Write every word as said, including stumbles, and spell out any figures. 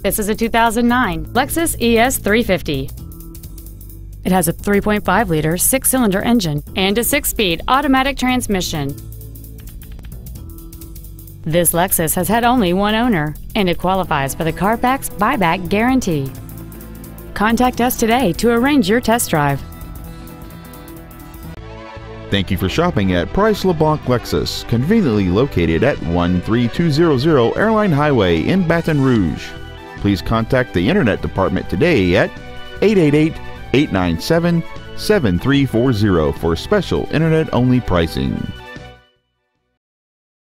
This is a two thousand nine Lexus E S three fifty. It has a three point five liter six-cylinder engine and a six-speed automatic transmission. This Lexus has had only one owner, and it qualifies for the Carfax buyback guarantee. Contact us today to arrange your test drive. Thank you for shopping at PriceLeBlancLexus, conveniently located at one three two zero zero Airline Highway in Baton Rouge. Please contact the Internet Department today at eight eight eight, eight nine seven, seven three four zero for special Internet-only pricing.